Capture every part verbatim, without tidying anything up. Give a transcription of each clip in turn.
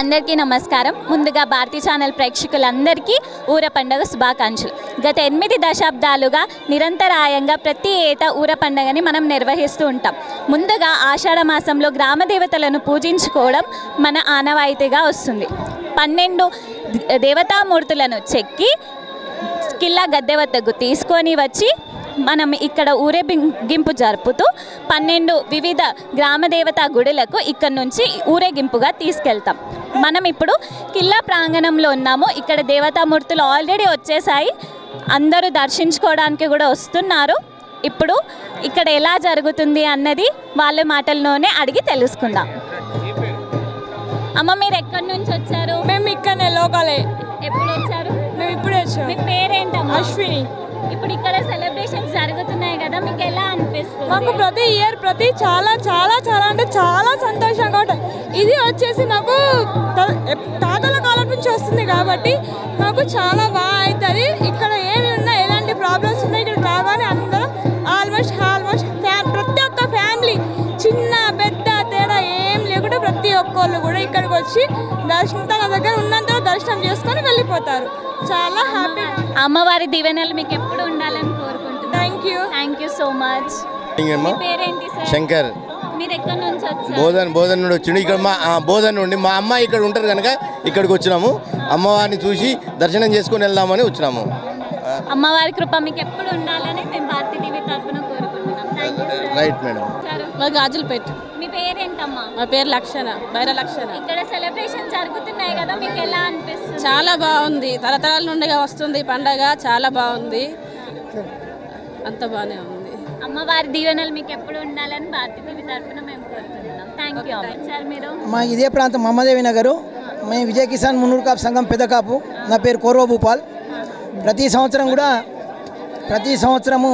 అందరికీ నమస్కారం. ముందుగా భారతీ ఛానల్ ప్రేక్షకులందరికీ ఊర పండుగ శుభాకాంక్షలు. గత ఎనిమిది దశాబ్దాలుగా నిరంతరాయంగా ప్రతి ఏటా ఊర పండుగని మనం నిర్వహిస్తూ ఉంటాం. ముందుగా ఆషాఢ మాసంలో గ్రామ దేవతలను పూజించుకోవడం మన ఆనవాయితీగా వస్తుంది. పన్నెండు దేవతామూర్తులను చెక్కి కిల్లా గద్దె వద్దకు తీసుకొని వచ్చి మనం ఇక్కడ ఊరేగింపు జరుపుతూ పన్నెండు వివిధ గ్రామ దేవతా గుడులకు ఇక్కడ నుంచి ఊరేగింపుగా తీసుకెళ్తాం. మనం ఇప్పుడు కిల్లా ప్రాంగణంలో ఉన్నాము. ఇక్కడ దేవతామూర్తులు ఆల్రెడీ వచ్చేసాయి, అందరూ దర్శించుకోవడానికి కూడా వస్తున్నారు. ఇప్పుడు ఇక్కడ ఎలా జరుగుతుంది అన్నది వాళ్ళ మాటల్లోనే అడిగి తెలుసుకుందాం. అమ్మ, మీరు ఎక్కడి నుంచి వచ్చారు? మేము ఇక్కడనే లోకలే. ఎప్పుడు వచ్చారు? మేము ఇప్పుడే వచ్చాము. మీ పేరేంటమ్మా? అశ్విని. ఇప్పుడు ఇక్కడ సెలబ్రేషన్స్ జరుగుతున్నాయి కదా, మీకు ఎలా అనిపిస్తుంది? మాకు ప్రతి ఇయర్ ప్రతి చాలా చాలా చాలా అంటే చాలా సంతోషంగా ఉంటుంది. ఇది వచ్చేసి నాకు తాతల కాలం నుంచి వస్తుంది కాబట్టి మాకు చాలా బాగా అవుతుంది. ఇక్కడ ఏమి ఉన్నా ఎలాంటి ప్రాబ్లమ్స్ ఉన్నాయి ఇక్కడ రాగానే అందరం ఆల్మోస్ట్ ఆల్మోస్ట్ ప్రతి ఒక్క ఫ్యామిలీ చిన్న పెద్ద తేడా ఏం లేకుండా ప్రతి ఒక్కళ్ళు కూడా ఇక్కడికి వచ్చి దర్శనం తన దగ్గర ఉన్నంత దర్శనం చేసుకొని వెళ్ళిపోతారు. చాలా హ్యాపీ. అమ్మవారి దీవెనలు మీకు ఎప్పుడు ఉండాలని కోరుకుంటున్నాను. Thank you thank you so much. పేరేంటి సార్? శంకర్. మీరు ఎక్కడి నుంచి వచ్చారు? బోధన్ బోధన్ నుండి వచ్చిండు. ఇక్కడ మా బోధన్ నుండి మా అమ్మాయి ఇక్కడ ఉంటారు కనుక ఇక్కడికి వచ్చినాము. అమ్మవారిని చూసి దర్శనం చేసుకొని వెళ్దామని వచ్చినాము. అమ్మవారి కృప మీకు ఎప్పుడు ఉండాలని మేము భారతీ టీవీ తరఫున కోరుకుంటున్నాం. Right madam. మా గాజులపేట. మీ పేరేంటమ్మా? మా పేరు లక్షణ, బైర లక్షణ. ఇక్కడ సెలబ్రేషన్ జరుగుతున్నాయి కదా, మీకు ఎలా అనిపిస్తుంది? చాలా బాగుంది. తరతరాల నుండిగా వస్తుంది పండగ. చాలా బాగుంది, అంత బాగానే ఉంది. అమ్మవారి దీవెనలు మీకు ఎప్పుడు ఉండాలని భారతీ టీవీ తరఫున మేము కోరుకుంటున్నాం. Thank you sir. మీరు? మా ఇదే ప్రాంతం మమ్మదేవి నగరు. మేము విజయ్ కిసాన్ మున్నూరు కాపు సంఘం పెద్దకాపు. నా పేరు కోర్వ భూపాల్. ప్రతి సంవత్సరం కూడా ప్రతి సంవత్సరము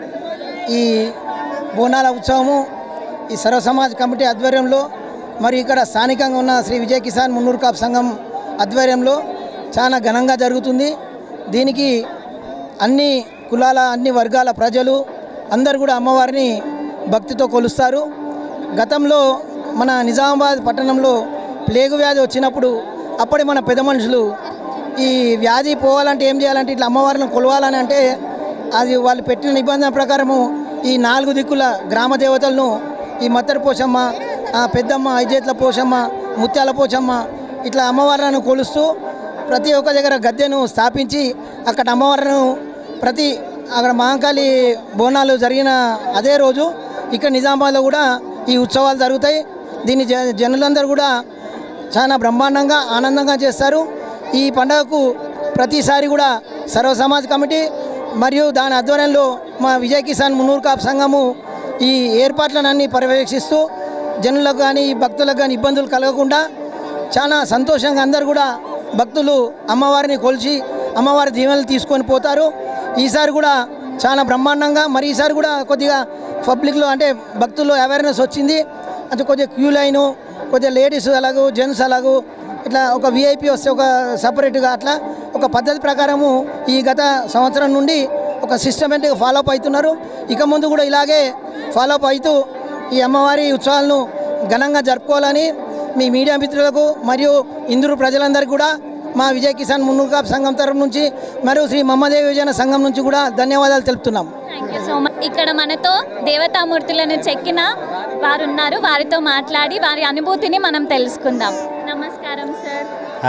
ఈ బోనాల ఉత్సవము ఈ సర్వ సమాజ్ కమిటీ ఆధ్వర్యంలో మరి ఇక్కడ స్థానికంగా ఉన్న శ్రీ విజయ్ కిసాన్ మున్నూరు కాపు సంఘం ఆధ్వర్యంలో చాలా ఘనంగా జరుగుతుంది. దీనికి అన్ని కులాల అన్ని వర్గాల ప్రజలు అందరు కూడా అమ్మవారిని భక్తితో కొలుస్తారు. గతంలో మన నిజామాబాద్ పట్టణంలో ప్లేగు వ్యాధి వచ్చినప్పుడు అప్పటి మన పెద్ద మనుషులు ఈ వ్యాధి పోవాలంటే ఏం చేయాలంటే ఇట్లా అమ్మవారిని కొలవాలని అంటే అది వాళ్ళు పెట్టిన నిబంధన ప్రకారము ఈ నాలుగు దిక్కుల గ్రామ దేవతలను ఈ మత్తడి పోషమ్మ, పెద్దమ్మ, ఐజేట్ల పోషమ్మ, ముత్యాల పోషమ్మ ఇట్లా అమ్మవారిని కొలుస్తూ ప్రతి ఒక్క దగ్గర గద్దెను స్థాపించి అక్కడ అమ్మవారిని ప్రతి అక్కడ మహంకాళి బోనాలు జరిగిన అదే రోజు ఇక్కడ నిజామాబాద్లో కూడా ఈ ఉత్సవాలు జరుగుతాయి. దీన్ని జ జనులందరూ కూడా చాలా బ్రహ్మాండంగా ఆనందంగా చేస్తారు. ఈ పండుగకు ప్రతిసారి కూడా సర్వ సమాజ్ కమిటీ మరియు దాని ఆధ్వర్యంలో మా విజయ్ కిసాన్ మున్నూరు కాపు సంఘము ఈ ఏర్పాట్లనన్నీ పర్యవేక్షిస్తూ జనులకు కానీ భక్తులకు కానీ ఇబ్బందులు కలగకుండా చాలా సంతోషంగా అందరూ కూడా భక్తులు అమ్మవారిని కొలిచి అమ్మవారి దీవెనలు తీసుకొని పోతారు. ఈసారి కూడా చాలా బ్రహ్మాండంగా మరి ఈసారి కూడా కొద్దిగా పబ్లిక్లో అంటే భక్తుల్లో అవేర్నెస్ వచ్చింది. అంటే కొద్దిగా క్యూ లైను కొద్దిగా లేడీస్ అలాగూ జెంట్స్ అలాగూ ఇట్లా ఒక విఐపి వస్తే ఒక సపరేట్గా అట్లా ఒక పద్ధతి ప్రకారము ఈ గత సంవత్సరం నుండి ఒక సిస్టమేటిక్గా ఫాలోఅప్ అవుతున్నారు. ఇక ముందు కూడా ఇలాగే ఫాలోఅప్ అవుతూ ఈ అమ్మవారి ఉత్సవాలను ఘనంగా జరుపుకోవాలని మీ మీడియా మిత్రులకు మరియు ఇందూరు ప్రజలందరికీ కూడా మా విజయ్ కిసాన్ మున్నూరు కాపు సంఘం తరఫు నుంచి మరియు శ్రీ మమ్మదేవి విజయన సంఘం నుంచి కూడా ధన్యవాదాలు తెలుపుతున్నాం. Thank you so much. ఇక్కడ మనతో దేవతామూర్తులను చెక్కిన వారు ఉన్నారు, వారితో మాట్లాడి వారి అనుభూతిని మనం తెలుసుకుందాం. నమస్కారం సార్.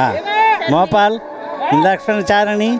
మోపాల్ లక్ష్మణచారిణి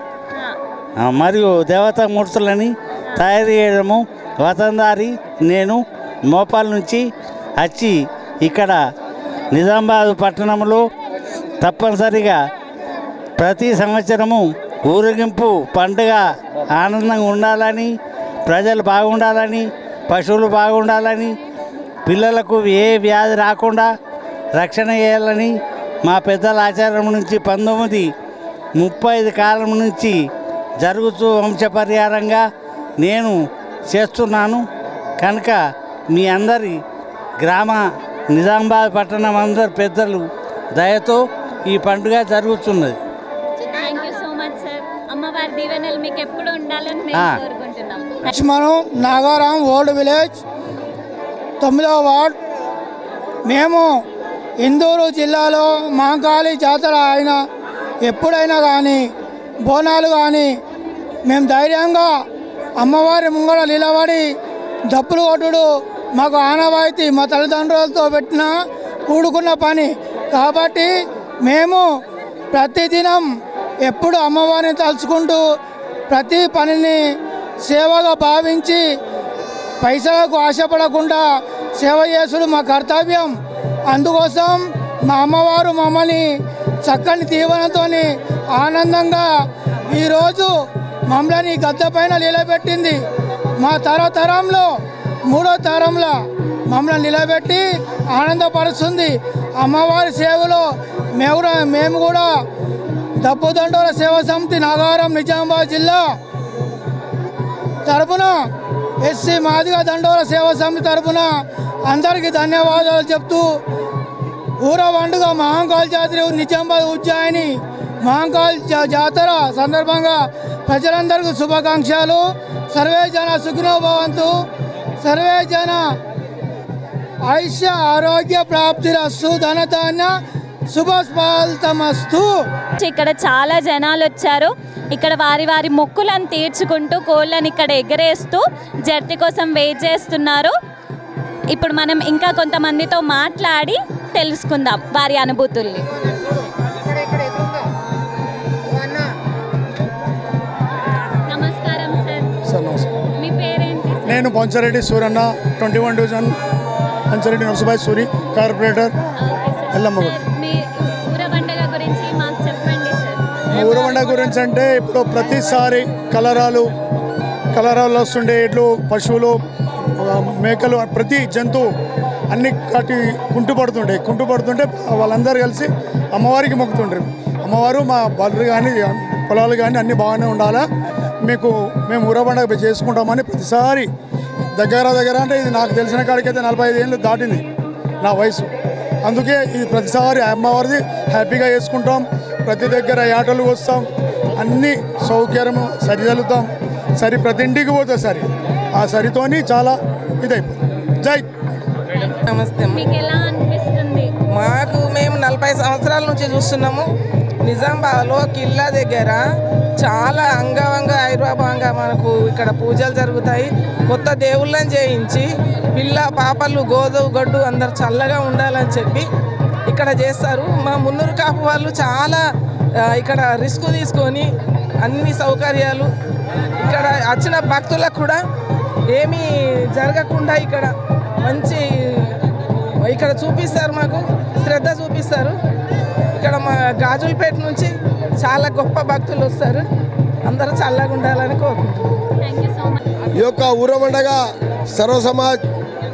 మరియు దేవతామూర్తులని తయారు చేయడము వతందారి నేను మోపాల్ నుంచి వచ్చి ఇక్కడ నిజామాబాద్ పట్టణంలో తప్పనిసరిగా ప్రతి సంవత్సరము ఊరేగింపు పండుగ ఆనందంగా ఉండాలని, ప్రజలు బాగుండాలని, పశువులు బాగుండాలని, పిల్లలకు ఏ వ్యాధి రాకుండా రక్షణ చేయాలని మా పెద్దల ఆచారం నుంచి పంతొమ్మిది ముప్పై ఐదు కాలం నుంచి జరుగుతూ వంశపరిహారంగా నేను చేస్తున్నాను. కనుక మీ అందరి గ్రామ నిజామాబాద్ పట్టణం అందరు పెద్దలు దయతో ఈ పండుగ జరుగుతున్నది. Thank you so much sir. అమ్మవారి దీవెనలు మీకు ఎప్పుడు ఉండాలని మేము కోరుకుంటున్నాం. లక్ష్మణం నాగారాం ఓల్డ్ విలేజ్ తొమ్మిదవ వార్డ్. మేము ఇందూరు జిల్లాలో మహంకాళి జాతర అయినా ఎప్పుడైనా కానీ బోనాలు కానీ మేము ధైర్యంగా అమ్మవారి ముంగడ నిలబడి డప్పులు కొట్టుడు మాకు ఆనవాయితీ మా తల్లిదండ్రులతో పెట్టిన కూడుకున్న పని కాబట్టి మేము ప్రతిదినం ఎప్పుడు అమ్మవారిని తలుచుకుంటూ ప్రతి పనిని సేవగా భావించి పైసలకు ఆశపడకుండా సేవ చేసుడు మా కర్తవ్యం. అందుకోసం మా అమ్మవారు మమ్మల్ని చక్కని దీవెనతో ఆనందంగా ఈరోజు మమ్మల్ని గద్దె పైన నిలబెట్టింది. మా తరతరంలో మూడో తరంలో మమ్మల్ని నిలబెట్టి ఆనందపరుస్తుంది. అమ్మవారి సేవలో మేము మేము కూడా దప్పుదండోర సేవా సమితి నాగారం నిజామాబాద్ జిల్లా తరపున ఎస్సీ మాదిగ దండోర సేవా సమితి తరపున అందరికీ ధన్యవాదాలు చెప్తూ ఊర పండుగ మహంకాళి జాతర నిజామాబాద్ ఉజ్జాయిని మహంకాళి జాతర సందర్భంగా ప్రజలందరికీ శుభాకాంక్షలు. సర్వే జన సుఖినో భవంతు, సర్వే జన ఆయుష్య ఆరోగ్య ప్రాప్తిరస్తు, ధనధాన్య శుభస్ఫలితమస్తు. ఇక్కడ చాలా జనాలు వచ్చారు. ఇక్కడ వారి వారి మొక్కులను తీర్చుకుంటూ కోళ్ళని ఇక్కడ ఎగరేస్తూ జర్తి కోసం వెయిట్ చేస్తున్నారు. ఇప్పుడు మనం ఇంకా కొంతమందితో మాట్లాడి తెలుసుకుందాం వారి అనుభూతుల్ని. నమస్కారం సార్. సార్ నమస్కారం. మీ పేరేంటి? నేను Panchareddy Suranna, twenty one division Panchareddy Narsubai Suri, corporator Yellammagudi. మీ ఊర పండుగ గురించి మాకు చెప్పండి సార్. ఊర పండుగ గురించి అంటే ఇప్పుడు ప్రతిసారి కలరాలు కలరాలు వస్తుండే ఎడ్లు, పశువులు, మేకలు, ప్రతి జంతువు అన్ని కట్టి కుంటు పడుతుండే కుంటు పడుతుంటే వాళ్ళందరూ కలిసి అమ్మవారికి మొక్కుతుంటారు. అమ్మవారు మా బళ్ళు కానీ పొలాలు కానీ అన్నీ బాగానే ఉండాలా, మీకు మేము ఊర పండుగ చేసుకుంటామని ప్రతిసారి దగ్గర దగ్గర అంటే ఇది నాకు తెలిసిన కాడికైతే నలభై ఐదు ఏళ్ళు దాటింది నా వయసు. అందుకే ఇది ప్రతిసారి అమ్మవారిది హ్యాపీగా చేసుకుంటాం. ప్రతి దగ్గర యాటలు వస్తాం, అన్ని సౌకర్యము సరిచల్లుతాం. సరి ప్రతి ఇంటికి పోతే సరి ఆ సరితోని చాలా ఇదైపోతుంది. జై నమస్తే. మీకు ఎలా అనిపిస్తుంది? మాకు మేము నలభై సంవత్సరాల నుంచి చూస్తున్నాము. నిజామాబాద్లో కిల్లా దగ్గర చాలా అంగవంగ ఐర్వాభంగా మనకు ఇక్కడ పూజలు జరుగుతాయి. కొత్త దేవుళ్ళని చేయించి పిల్ల పాపలు గోధు గడ్డు అందరు చల్లగా ఉండాలని చెప్పి ఇక్కడ చేస్తారు. మా మున్నూరు కాపు వాళ్ళు చాలా ఇక్కడ రిస్క్ తీసుకొని అన్ని సౌకర్యాలు ఇక్కడ వచ్చిన భక్తులకు కూడా ఏమీ జరగకుండా ఇక్కడ మంచి ఇక్కడ చూపిస్తారు, మాకు శ్రద్ధ చూపిస్తారు. ఇక్కడ మా గాజులపేట నుంచి చాలా గొప్ప భక్తులు వస్తారు. అందరూ చల్లగా ఉండాలని కోరుకుంటున్నాం. ఈ యొక్క ఊర పండుగ సర్వ సమాజ్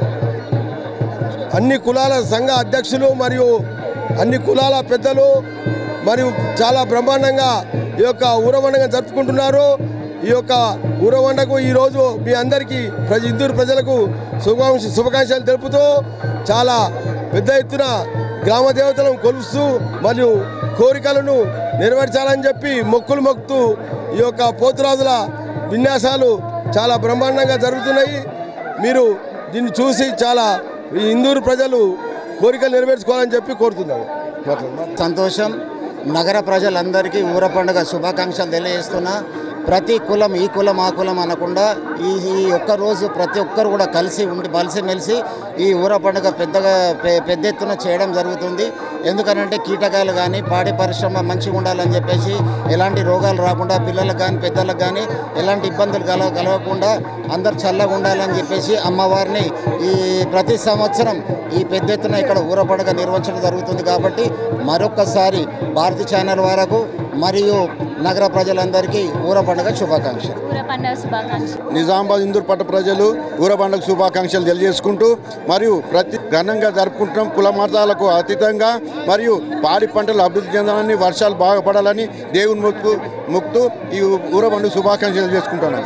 అన్ని కులాల సంఘ అధ్యక్షులు మరియు అన్ని కులాల పెద్దలు మరియు చాలా బ్రహ్మాండంగా ఈ యొక్క ఊర పండుగ జరుపుకుంటున్నారు. ఈ యొక్క ఊర పండుగకు ఈరోజు మీ అందరికీ ప్రజ ఇందూరు ప్రజలకు శుభాకాంక్ష శుభాకాంక్షలు తెలుపుతూ చాలా పెద్ద ఎత్తున గ్రామ దేవతలను కొలుస్తూ మరియు కోరికలను నెరవేర్చాలని చెప్పి మొక్కులు మొక్కుతూ ఈ యొక్క పోతురాజుల విన్యాసాలు చాలా బ్రహ్మాండంగా జరుగుతున్నాయి. మీరు దీన్ని చూసి చాలా ఇందూరు ప్రజలు కోరికలు నెరవేర్చుకోవాలని చెప్పి కోరుతున్నాను. సంతోషం. నగర ప్రజలందరికీ ఊర పండుగ శుభాకాంక్షలు తెలియజేస్తున్నా. ప్రతి కులం ఈ కులం ఆ కులం అనకుండా ఈ ఈ ఒక్క రోజు ప్రతి ఒక్కరు కూడా కలిసి ఉండి కలిసి మెలిసి ఈ ఊర పండుగ పెద్దగా పెద్ద ఎత్తున చేయడం జరుగుతుంది. ఎందుకనంటే కీటకాలు కానీ పాడి పరిశ్రమ మంచిగా ఉండాలని చెప్పేసి ఎలాంటి రోగాలు రాకుండా పిల్లలకు కానీ పెద్దలకు కానీ ఎలాంటి ఇబ్బందులు కలవ కలగకుండా అందరు చల్లగా ఉండాలని చెప్పేసి అమ్మవారిని ఈ ప్రతి సంవత్సరం ఈ పెద్ద ఎత్తున ఇక్కడ ఊర పండుగ నిర్వహించడం జరుగుతుంది. కాబట్టి మరొక్కసారి భారతీ ఛానల్ వరకు మరియు నగర ప్రజలందరికీ ఊర పండుగ శుభాకాంక్షలు. నిజామాబాద్ ఇందూరు పట్ట ప్రజలు ఊర పండుగ శుభాకాంక్షలు తెలియజేసుకుంటూ మరియు ప్రతి ఘనంగా జరుపుకుంటున్నాం. కుల మతాలకు అతీతంగా మరియు పాడి పంటలు అభివృద్ధి చెందాలని, వర్షాలు బాగా పడాలని దేవుని మొక్కు మొక్కుతూ ఈ ఊర పండుగ శుభాకాంక్షలు తెలియజేసుకుంటున్నాం.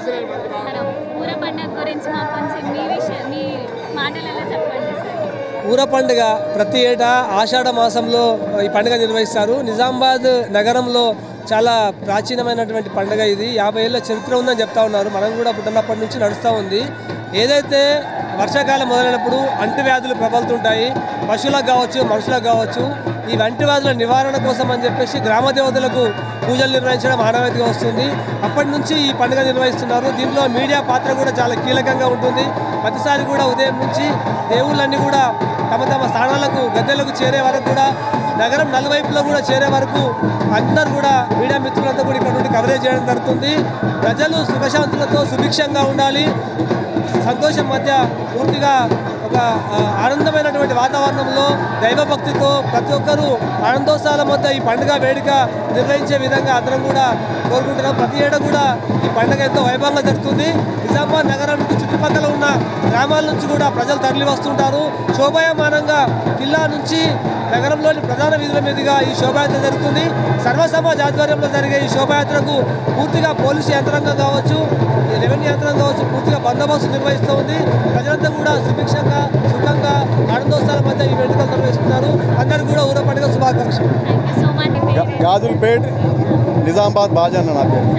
ఊర పండుగ ప్రతి ఏటా ఆషాఢ మాసంలో ఈ పండుగ నిర్వహిస్తారు. నిజామాబాద్ నగరంలో చాలా ప్రాచీనమైనటువంటి పండుగ ఇది. యాభై ఏళ్ళ చరిత్ర ఉందని చెప్తా ఉన్నారు. మనం కూడా పుట్టినప్పటి నుంచి నడుస్తూ ఉంది. ఏదైతే వర్షాకాలం మొదలైనప్పుడు అంటువ్యాధులు ప్రబలుతుంటాయి. పశువులకు కావచ్చు, మనుషులకు కావచ్చు. ఈ అంటువ్యాధుల నివారణ కోసం అని చెప్పేసి గ్రామ దేవతలకు పూజలు నిర్వహించడం ఆనవాయితీగా వస్తుంది. అప్పటి నుంచి ఈ పండుగ నిర్వహిస్తున్నారు. దీంట్లో మీడియా పాత్ర కూడా చాలా కీలకంగా ఉంటుంది. ప్రతిసారి కూడా ఉదయం నుంచి దేవుళ్ళన్నీ కూడా తమ తమ స్థానాలకు గద్దెలకు చేరే వరకు కూడా నగరం నలువైపులో కూడా చేరే వరకు అందరూ కూడా మీడియా మిత్రులంతా కూడా ఇక్కడ నుండి కవరేజ్ చేయడం జరుగుతుంది. ప్రజలు సుఖశాంతులతో సుభిక్షంగా ఉండాలి. సంతోషం మధ్య పూర్తిగా ఒక ఆనందమైనటువంటి వాతావరణంలో దైవభక్తితో ప్రతి ఒక్కరూ ఆనందోత్సాహాల మధ్య ఈ పండుగ వేడుక నిర్వహించే విధంగా అందరం కూడా కోరుకుంటున్నాం. ప్రతి ఏటా కూడా ఈ పండుగ ఎంతో వైభవంగా జరుగుతుంది. నిజామాబాద్ నగరానికి చుట్టుపక్కల ఉన్న గ్రామాల నుంచి కూడా ప్రజలు తరలి వస్తుంటారు. శోభాయమానంగా కిల్లా నుంచి నగరంలోని ప్రధాన వీధుల మీదుగా ఈ శోభాయాత్ర జరుగుతుంది. సర్వసమాజ్ ఆధ్వర్యంలో జరిగే ఈ శోభాయాత్రకు పూర్తిగా పోలీసు యంత్రాంగం కావచ్చు, రెవెన్యూ యంత్రాంగం కావచ్చు పూర్తిగా బందోబస్తు నిర్వహిస్తూ ఉంది. ప్రజలంతా కూడా సుభిక్షంగా సుఖంగా ఆనందోత్సవాల మధ్య ఈ వేడుకలు నిర్వహిస్తున్నారు. అందరూ కూడా ఊర పండుగ శుభాకాంక్షలు. గాజుల్పేట్ నిజామాబాద్ బాజన్న నా పేరు.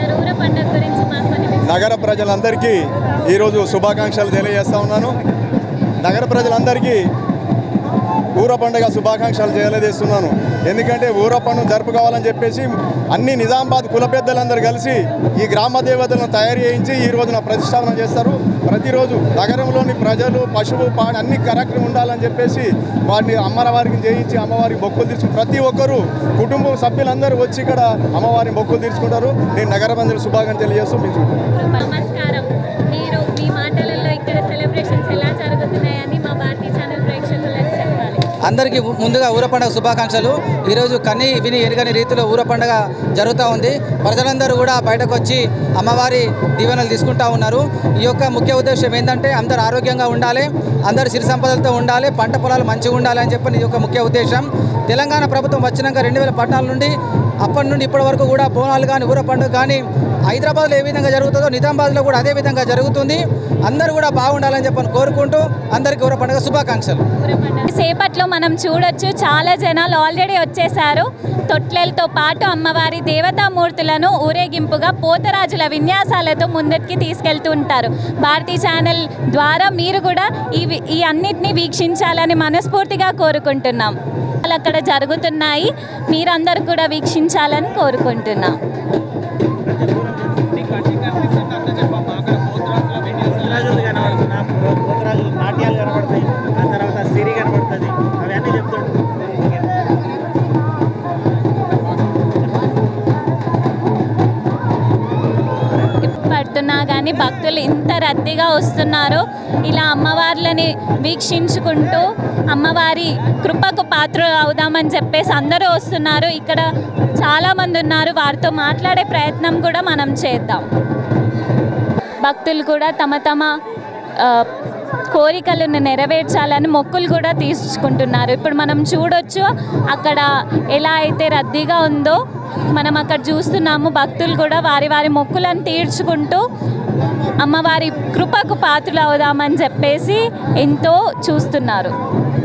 నగర ప్రజలందరికీ ఈరోజు శుభాకాంక్షలు తెలియజేస్తా ఉన్నాను. నగర ప్రజలందరికీ ఊర పండుగ శుభాకాంక్షలు తెలియజేస్తున్నాను. ఎందుకంటే ఊర పండుగ జరుపుకోవాలని చెప్పేసి అన్ని నిజామాబాద్ కుల పెద్దలందరూ కలిసి ఈ గ్రామ దేవతలను తయారు చేయించి ఈ రోజున ప్రతిష్టాపన చేస్తారు. ప్రతిరోజు నగరంలోని ప్రజలు పశువు పాడి అన్ని కరెక్ట్ ఉండాలని చెప్పేసి వాటిని అమ్మవారికి చేయించి అమ్మవారికి మొక్కులు తీసుకుని ప్రతి ఒక్కరూ కుటుంబ సభ్యులందరూ వచ్చి ఇక్కడ అమ్మవారి మొక్కులు తీర్చుకుంటారు. నేను నగర మందులు శుభాకాంక్షలు తెలియజేస్తూ మీకు నమస్కారం. మీరు మీ మాటలలో ఇక్కడ సెలబ్రేషన్స్ ఎలా జరుగుతున్నాయని మా భారతీ ఛానల్ ప్రేక్షకులకు చెప్పాలి. అందరికీ ముందుగా ఊర పండుగ శుభాకాంక్షలు. ఈరోజు కని విని ఎరుగని రీతిలో ఊర పండుగ జరుగుతూ ఉంది. ప్రజలందరూ కూడా బయటకు వచ్చి అమ్మవారి దీవెనలు తీసుకుంటూ ఉన్నారు. ఈ యొక్క ముఖ్య ఉద్దేశం ఏంటంటే అందరూ ఆరోగ్యంగా ఉండాలి, అందరూ సిరి సంపదలతో ఉండాలి, పంట పొలాలు మంచిగా ఉండాలి అని చెప్పి ఈ యొక్క ముఖ్య ఉద్దేశం. తెలంగాణ ప్రభుత్వం వచ్చినాక రెండు వేల పద్నాలుగు నుండి అప్పటి నుండి ఇప్పటి వరకు కూడా బోనాలు కానీ ఊర పండుగ కానీ హైదరాబాద్లో ఏ విధంగా జరుగుతుందో నిజామాబాద్లో కూడా అదే విధంగా జరుగుతుంది. అందరూ కూడా బాగుండాలని చెప్పని కోరుకుంటూ అందరికీ ఊర పండుగ శుభాకాంక్షలు. సేపట్లో మనం చూడొచ్చు చాలా జనాలు ఆల్రెడీ వచ్చేసారు. తొట్లెలతో పాటు అమ్మవారి దేవతామూర్తులను ఊరేగింపుగా పోతరాజుల విన్యాసాలతో ముందరికి తీసుకెళ్తూ ఉంటారు. భారతీ ఛానల్ ద్వారా మీరు కూడా ఈ ఈ అన్నిటినీ వీక్షించాలని మనస్ఫూర్తిగా కోరుకుంటున్నాం. అక్కడ జరుగుతున్నాయి, మీరందరూ కూడా వీక్షించాలని కోరుకుంటున్నాం. నాట్యాలు కనబడతాయి, ఆ తర్వాత సిరి కనబడుతుంది, అవన్నీ చెప్తాడు. పడుతున్నా కానీ భక్తులు ఇంత రద్దీగా వస్తున్నారు. ఇలా అమ్మవార్లని వీక్షించుకుంటూ అమ్మవారి కృపకు పాత్రలు అవుదామని చెప్పేసి అందరూ వస్తున్నారు. ఇక్కడ చాలామంది ఉన్నారు, వారితో మాట్లాడే ప్రయత్నం కూడా మనం చేద్దాం. భక్తులు కూడా తమ తమ కోరికలను నెరవేర్చాలని మొక్కులు కూడా తీసుకుంటున్నారు. ఇప్పుడు మనం చూడొచ్చు అక్కడ ఎలా అయితే రద్దీగా ఉందో మనం అక్కడ చూస్తున్నాము. భక్తులు కూడా వారి వారి మొక్కులను తీర్చుకుంటూ అమ్మవారి కృపకు పాత్రలు అవుదామని చెప్పేసి ఎంతో చూస్తున్నారు.